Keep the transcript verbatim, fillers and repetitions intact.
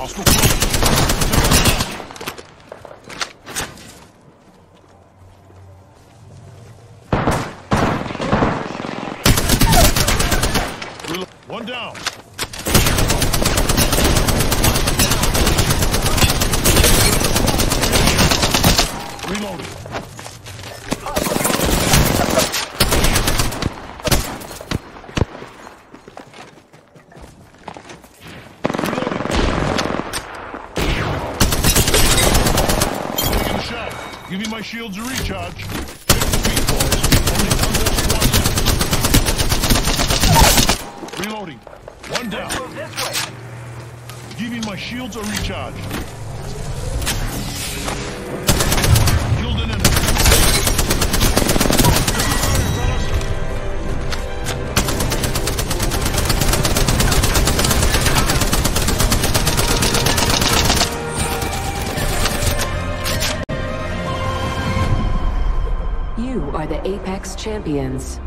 Hostile close. One down. Reloading. Taking a shot. Give me my shields to recharge. Reloading. One down. Give me my shields or recharge. Killed an enemy. You are the Apex Champions.